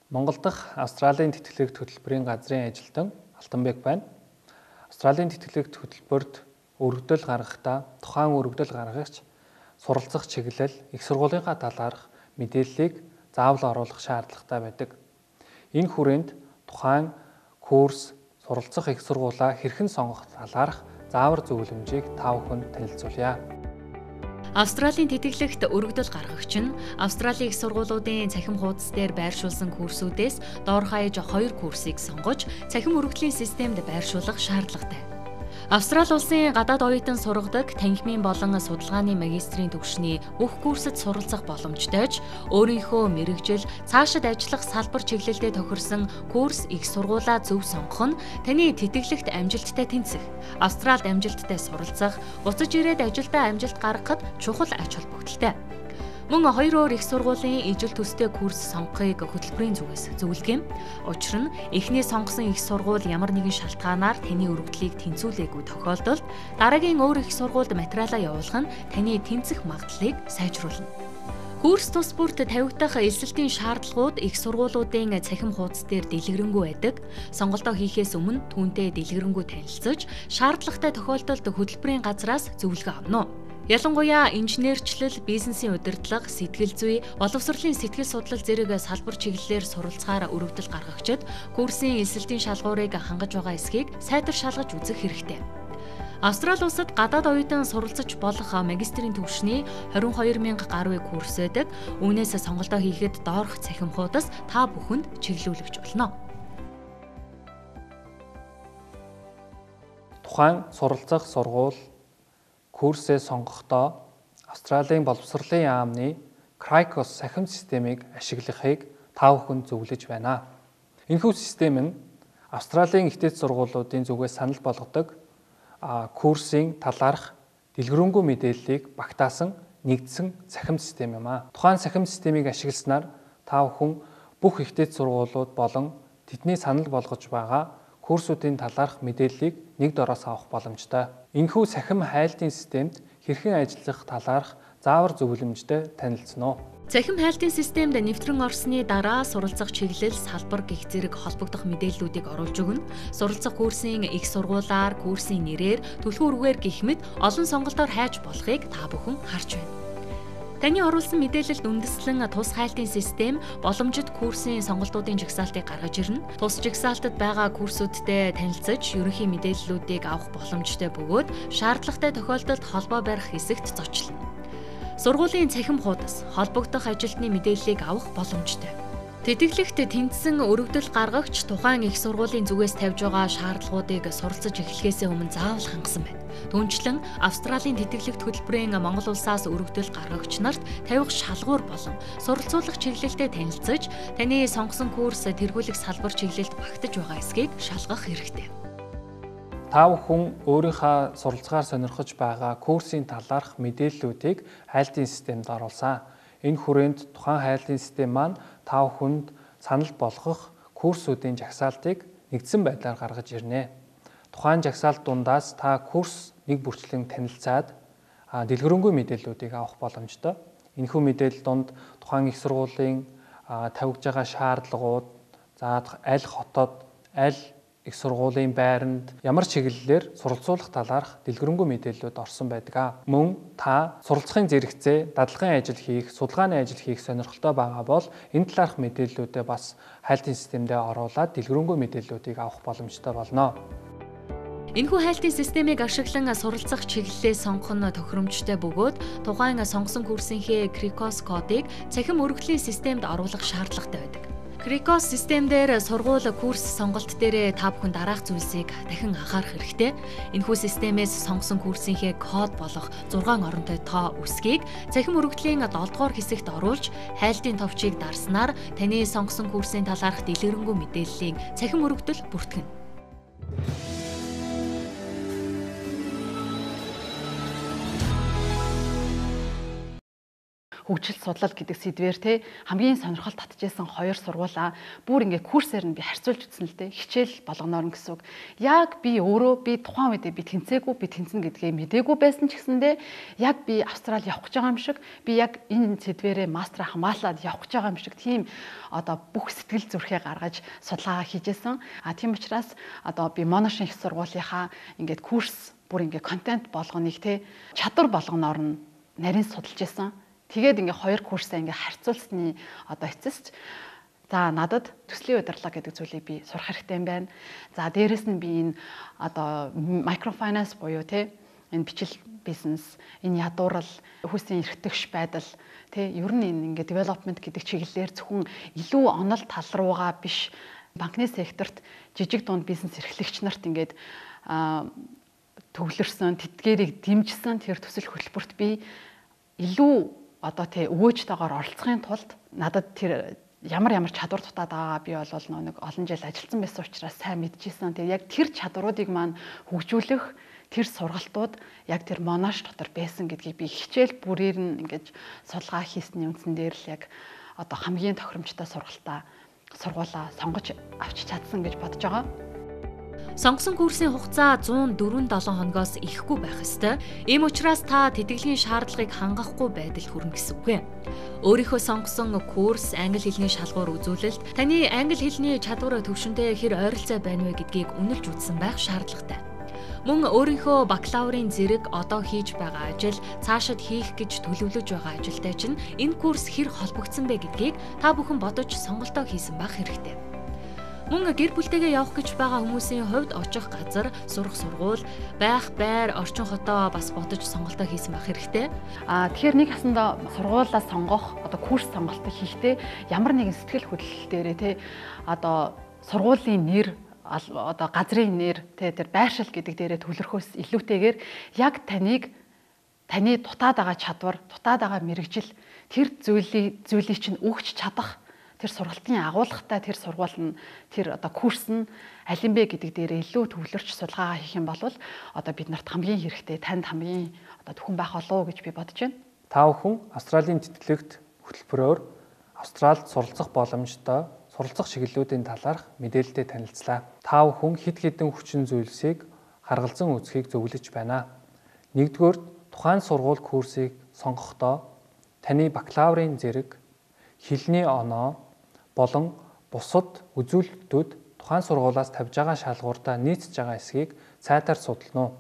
Монгол дахь Австралийн тэтгэлэгт хөтөлбөрийн газрын ажилтан Алтанбек байна. Австралийн тэтгэлэгт хөтөлбөрт өргөдөл гаргахдаа тухайн өргөдөл гаргагч суралцах чиглэл, их сургуулийнхаа талаарх мэдээллийг заавал оруулах шаардлагатай байдаг. Энэ хүрээнд тухайн курс, суралцах их сургуулаа хэрхэн сонгох талаарх заавар зөвлөмжийг та бүхэнд танилцуулъя. Австралийн тэтгэлэгт өргөдөл гаргагч нь Австралийн их сургуулиудын цахим хуудас дээр байршуулсан курсүүдээс доор хаяж 2 курсыг сонгож, цахим өргөдлийн системд байршуулах шаардлагатай. Австрали улсын гадаад оюутан сургадаг танхимын болон судалгааны магистрийн түвшний бүх курсэд суралцах боломжтой ч өөрийнхөө мэрэгжил, цаашид ажиллах салбар чиглэлдээ тохирсон курс их сургуулаа зөв сонгох нь таны тэтгэлэгт амжилттай тэнцэх, Австралид амжилттай суралцах, буцаж ирээд ажилдаа амжилт гаргахад чухал ач холбогдолтой. Мөн 2 өөр их сургуулийн ижил төстэй курс сонгохыг хөтөлбөрийн зүгээс зөвлөгөө. Учир нь эхний сонгосон их сургууль ямар нэгэн шалтгаанаар таны өргөдлийг тэнцвүүлээгүй тохиолдолд дараагийн өөр их сургуульд материалаа явуулах нь таны тэнцэх магадлалыг сайжруулна. Курс тус бүрт тавигдах эсэлтийн шаардлагууд их сургуулиудын цахим хуудас дээр дэлгэрэнгүй байдаг. Сонголтоо хийхээс өмнө түүнтэй дэлгэрэнгүй танилцж, шаардлагатай тохиолдолд хөтөлбөрийн газраас зөвлөгөө авна. Ялангуяа инженерчлэл, бизнесийн удирдлага, сэтгэл зүй, боловсролын сэтгэл судлал зэрэг салбар чиглэлээр суралцахаар өргөдөл гаргагчид курсын эсэлтийн шалгуурыг хангаж байгаа эсхийг сайтар шалгаж үзэх хэрэгтэй. Австрали улсад гадаад оюутан суралцаж болох магистрийн түвшний 22,000 гаруй курс байдаг. Үүнээс сонголтоо хийхэд доорх цахим хуудас та бүхэнд чиглүүлэгч болно. Тухайн суралцах сургууль курсээ сонгохдоо Австралийн боловсролын яамны Cricos сахим системийг ашиглахыг та бүхэнд зөвлөж байна. Энэхүү систем нь Австралийн ихтэй сургуулиудын зүгээс санал болгодог курсын талаарх дэлгэрэнгүй мэдээллийг багтаасан нэгдсэн сахим систем юм а. Тухайн сахим системийг ашигласнаар та бүхэн бүх ихтэй сургуулиуд болон тэдний санал болгож байгаа курсуудын талаарх мэдээллийг нэг дороос авах боломжтой. Энэхүү сахим хайлтын системд хэрхэн ажиллах талаарх заавар зөвлөмжтэй танилцсан уу? Цахим хайлтын системд нэвтрэн орсны дараа суралцах чиглэл, салбар гэх зэрэг холбогдох мэдээллүүдийг оруулж өгнө. Суралцах курсын их сургуулаар, курсын нэрээр, түлхүүргээр гэх мэт олон сонголтоор хайж болохыг та бүхэн харж байна. Таны оруулсан мэдээлэлд үндэслэн тус хайлтын систем боломжит курсын сонголтуудын жагсаалтыг гаргаж ирнэ. Тус жагсаалтад байгаа курсүүдтэй танилцаж, ерөнхий мэдээллүүдийг авах боломжтой бөгөөд шаардлагатай тохиолдолд холбоо барих хэсэгт зочлоно. Сургуулийн цахим хуудас холбогдох ажилтны мэдээллийг авах боломжтой. Тэтгэлэгт тэнцсэн өргөдөл гаргагч тухайн их сургуулийн зүгээс тавьж байгаа шаардлагуудыг суралцаж эхлэхээс өмнө заавал хангасан байна. Түүнчлэн Австралийн тэтгэлэгт хөтөлбөрийн Монгол улсаас өргөдөл гаргагч нарт тавих шалгуур болон суралцуулах чиглэлтэй танилцж, таны сонгосон курс тэргүүлэх салбар чиглэлд багтаж байгаа эсхийг шалгах хэрэгтэй. Та бүхэн өөрийнхөө суралцгаар сонирхож байгаа курсын талаарх мэдээллүүдийг хайлтын системд оруулсан. Энэ хүрээнд тухайн хайлтын систем маань та бүхэнд санал болгох курсуудын жагсаалтыг нэгдсэн байдлаар гаргаж ирнэ. Тухайн жагсаалт дундаас та курс нэг бүрчлэн танилцаад дэлгэрэнгүй мэдээллүүдийг авах боломжтой. Энэхүү мэдээлэл донд тухайн их сургуулийн тавьж байгаа шаардлагууд, аль хотод, аль их сургуулийн байранд ямар чиглэлээр суралцуулах талаарх дэлгэрэнгүй мэдээллүүд орсон байдаг. Мөн та суралцахын зэрэгцээ, дадлагын ажил хийх, судалгааны ажил хийх сонирхолтой байгаа бол энэ талаарх мэдээллүүдээ бас хайлтын системдээ оруулаад дэлгэрэнгүй мэдээллүүдийг авах боломжтой болно. Энэхүү хайлтын системийг ашиглан суралцах чиглэлээ сонгох нь тохиромжтой бөгөөд тухайн сонгосон курсынхээ Cricos кодыг цахим өргөдлийн системд оруулах шаардлагатай байдаг. Cricos системдэр сургууль курс сонголт дээр та бүхэн дараах зүйлсийг дахин анхаарах хэрэгтэй. Энэхүү системээс сонгосон курсынхээ код болох 6 оронтой тоо үсгийг цахим өргөдлийн 7-р хэсэгт оруулж, хайлтын товчийг дарснаар таны сонгосон курсын талаарх дэлгэрэнгүй мэдээллийг цахим өргөдөл бүртгэнэ. хөгжил судлал гэдэг сэдвээр те хамгийн сонирхол татчихсан 2 сургуулаа бүр ингээ курсээр нь би харьцуулж үзсэн л те. Хичээл болгоноор гэсэн үг. Яг би өөрөө би тухайн үедээ би тэнцээгүй, би тэнцэн гэдгээ мэдээгүй байсан ч гэсэндээ яг би Австрали явах гэж байгаа юм шиг, би яг энэ сэдвэрээ мастер хамгаалаад явах гэж байгаа юм шиг тийм одоо бүх сэтгэл зүрхээ гаргаж судалгаа хийжсэн. Тийм учраас одоо би Моношин их сургуулийнхаа ингээд курс бүр ингээ контент болгоныг те чадвар болгоноор нь нарийн судалж исэн. Тэгээд ингээ 2 курсаа ингээ харьцуулсны одоо эцэст за надад төслийн удирдлага гэдэг зүйлийг би сурах хэрэгтэй юм байна. За дээрэс нь би энэ одоо microfinance буюу те энэ бичил бизнес, энэ ядуурл, хүйсийн эрхтгш байдал те ер нь энэ ингээ development гэдэг чиглэлээр зөвхөн илүү онол тал руугаа биш банкны секторт жижиг дунд бизнес эрхлэгч нарт ингээд төвлөрсөн, тэтгээрийг дэмжсэн тэр төсөл хөтөлбөрт би илүү одоо тий өвөөжтэйгээр оролцохын тулд надад тэр ямар чадвар дутаад байгаагаа би бол нэг олон жил ажилласан байсан учраас сайн мэдчихсэн. Тэгээ яг тэр чадваруудыг маань хөгжүүлэх тэр сургалтууд яг тэр Monash дотор байсан гэдгийг би хичээл бүрээр нь ингэж судалгаа хийсний үндсэн дээр л яг одоо хамгийн тохиромжтой сургуулаа сонгож авч чадсан гэж бодож байгаа. Сонгосон курсын хугацаа 104-7 хоногоос ихэхгүй байх ёстой. Ийм учраас та тэтгэлийн шаардлагыг хангахгүй байдал хүрнэ гэсэн үг юм. Өөрийнхөө сонгосон курс, англи хэлний шалгуур үзүүлэлт, таны англи хэлний чадвар төвшөнтэй хэр ойролцоо байна вэ гэдгийг үнэлж үзсэн байх шаардлагатай. Мөн өөрийнхөө бакалаврын зэрэг одоо хийж байгаа ажил, цаашид хийх гэж төлөвлөж байгаа ажилтай чинь энэ курс хэр холбогдсон бэ гэдгийг та бүхэн бодож сонголтоо хийсэн байх хэрэгтэй. Мөн гэр бүлтэйгээ явах гэж байгаа хүмүүсийн хувьд очих газар, сурах сургууль, байх байр, орчин хотоо бас бодож сонголтоо хийсэн байх хэрэгтэй. Тэгэхээр нэг хасанда сургуулаа сонгох, одоо курс сонголтыг хийхдээ ямар нэгэн сэтгэл хөдлөл дээрээ те одоо сургуулийн нэр, одоо газрын нэр, те тэр байршил гэдэг дээрээ төвлөрөхөөс илүүтэйгээр яг таны дутаад байгаа чадвар, дутаад байгаа мэрэгжил тэр зүйлийг чинь өгч чадах тэр сургалтын агуулгатай тэр сургууль нь тэр одоо курс нь аль юм бэ гэдэг дээр илүү төвлөрч судалгаа хийх юм бол одоо бид нарт хамгийн хэрэгтэй, танд хамгийн одоо төхөн байх болов уу гэж би бодож байна. Та бүхэн Австралийн тэтгэлэгт хөтөлбөрөөр Австралид суралцах боломжтой суралцах чиглэлүүдийн талаарх мэдээлэлтэй танилцлаа. Та бүхэн хэд хэдэн хүчин зүйлсийг харгалзан үзхийг зөвлөж байна. Нэгдүгээр тухайн сургууль курсыг сонгохдоо таны бакалаврын зэрэг, хэлний оноо болон бусад үзүүлэлтүүд тухайн сургуулиас тавьж байгаа шалгууртаа нийцж байгаа эсэхийг цайтаар судална уу.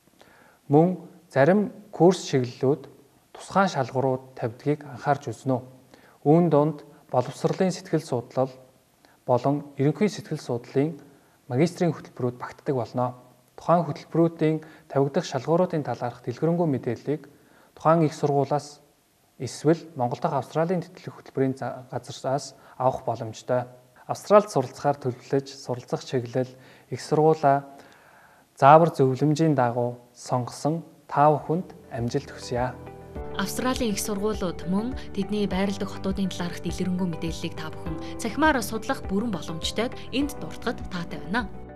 Мөн зарим курс чиглэлүүд тусгай шалгуурууд тавьдгийг анхаарч үзнэ үү. Үүн донд боловсролын сэтгэл судлал болон ерөнхий сэтгэл судлалын магистрийн хөтөлбөрүүд багтдаг болно. Тухайн хөтөлбөрүүдийн тавигдах шалгууруудын талаарх дэлгэрэнгүй мэдээллийг тухайн их сургуулиас эсвэл Монгол дахь Австралийн тэтгэх хөтөлбөрийн газраас авах боломжтой. Австралид суралцахаар төлөвлөж суралцах чиглэл их сургуулаа заавар зөвлөмжийн дагуу сонгосон та бүхэнд амжилт хүсье. Австралийн их сургуулиуд мөн тэдний байрладаг хотуудын талаарх дэлгэрэнгүй мэдээллийг та бүхэн цахимаар судлах бүрэн боломжтойг энд дурдахад таатай байна.